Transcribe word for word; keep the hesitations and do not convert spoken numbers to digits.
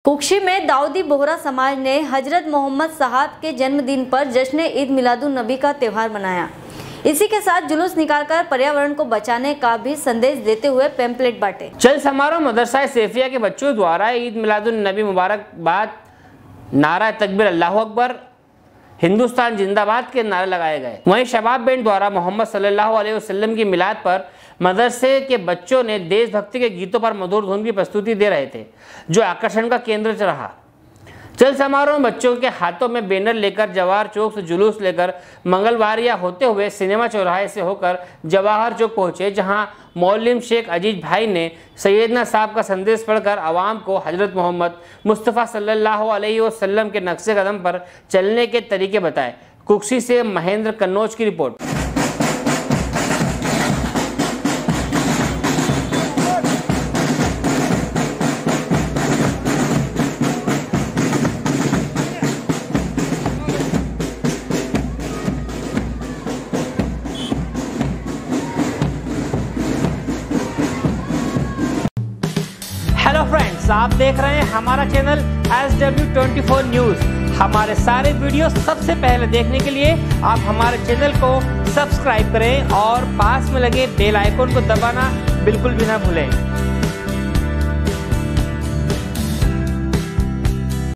कुक्षी में दाऊदी बोहरा समाज ने हजरत मोहम्मद साहब के जन्मदिन पर जश्न ईद मिलादुन नबी का त्यौहार मनाया। इसी के साथ जुलूस निकालकर पर्यावरण को बचाने का भी संदेश देते हुए पैम्पलेट बांटे। चल समारोह मदरसा सैफिया के बच्चों द्वारा ईद मिलादुन नबी मुबारकबाद, नारा तकबीर, अल्लाहु अकबर, हिंदुस्तान जिंदाबाद के नारे लगाए गए। वहीं शबाब बैंड द्वारा मोहम्मद सल्लल्लाहु अलैहि वसल्लम की मिलाद पर मदरसे के बच्चों ने देशभक्ति के गीतों पर मधुर धुन की प्रस्तुति दे रहे थे, जो आकर्षण का केंद्र रहा। चल समारोह में बच्चों के हाथों में बैनर लेकर जवाहर चौक से जुलूस लेकर मंगलवारिया होते हुए सिनेमा चौराहे से होकर जवाहर चौक पहुंचे, जहां मौलवी शेख अजीज भाई ने सैयदना साहब का संदेश पढ़कर आवाम को हजरत मोहम्मद मुस्तफ़ा सल्लल्लाहु अलैहि वसल्लम के नक्शे कदम पर चलने के तरीके बताए। कुक्षी से महेंद्र कन्नौज की रिपोर्ट। हेलो फ्रेंड्स, आप देख रहे हैं हमारा channel S W twenty four news. हमारे सारे वीडियो सबसे पहले देखने के लिए आप हमारे चैनल को सब्सक्राइब करें और पास में लगे बेल आइकन को दबाना बिल्कुल भी ना भूलें।